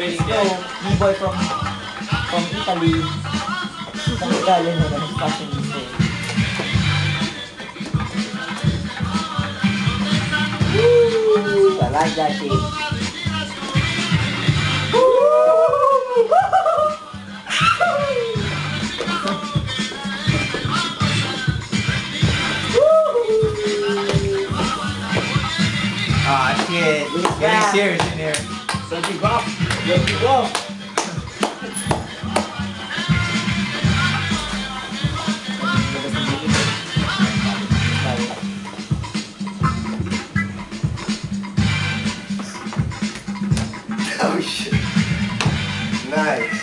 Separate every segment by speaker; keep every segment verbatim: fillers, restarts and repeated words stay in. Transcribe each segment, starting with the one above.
Speaker 1: So, B-boy from from Italy. Ang Italian na ng fashion design. Woo! I like that shit.
Speaker 2: Ah, shit. It's getting serious in here.
Speaker 1: So you go. Let you go.
Speaker 2: Oh shit. Nice.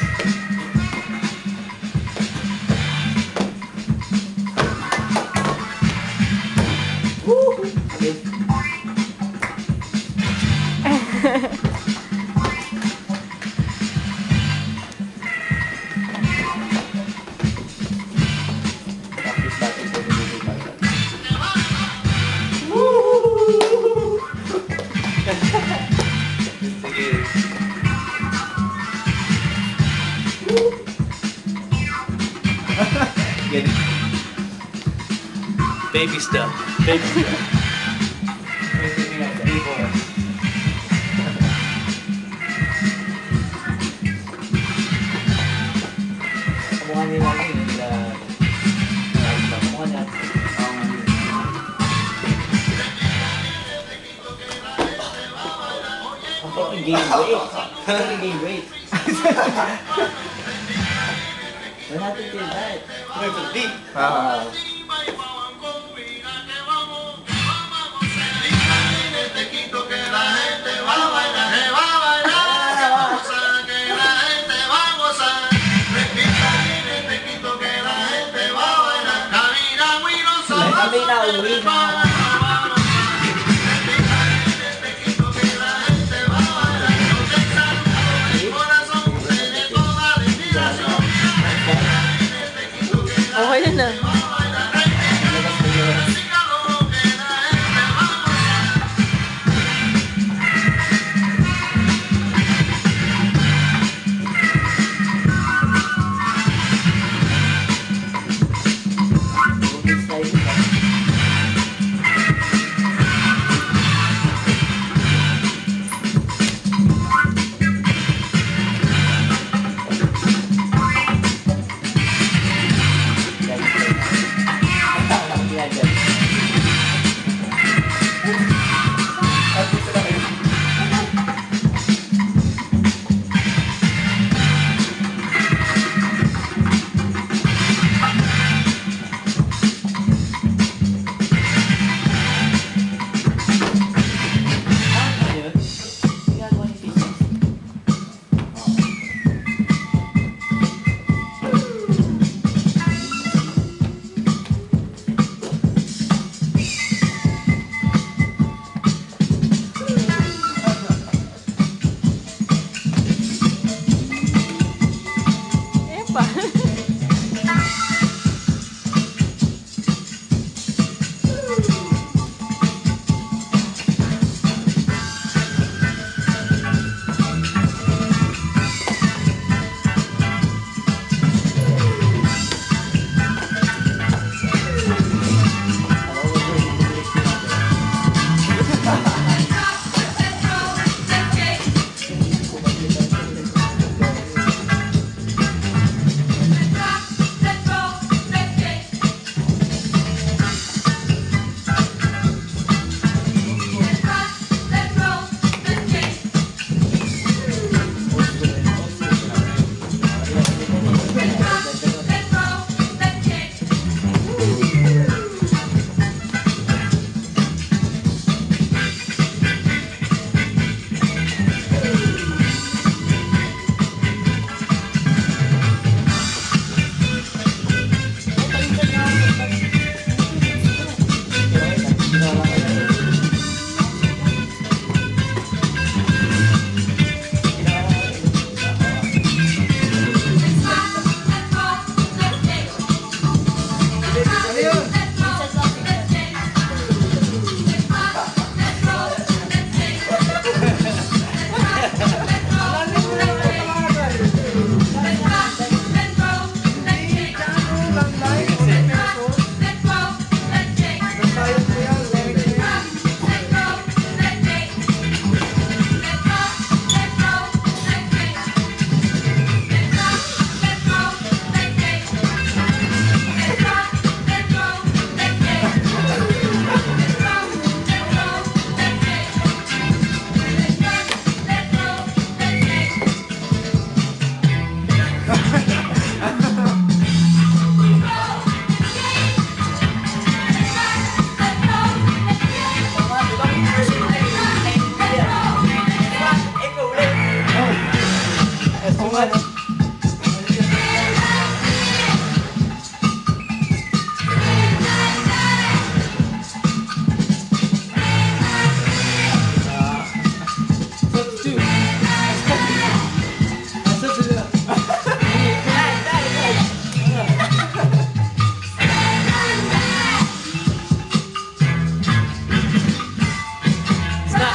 Speaker 1: Woo! Okay.
Speaker 2: Get it. Baby stuff. Baby stuff.
Speaker 1: Kamukha nila yun, nila... Kamukha nila. I'm taking game weight. I'm taking game weight. We're not to do that.
Speaker 2: We're for deep.
Speaker 1: Uh, Kami na uwi na.
Speaker 3: Okay na.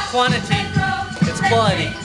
Speaker 4: quantity, it's quality.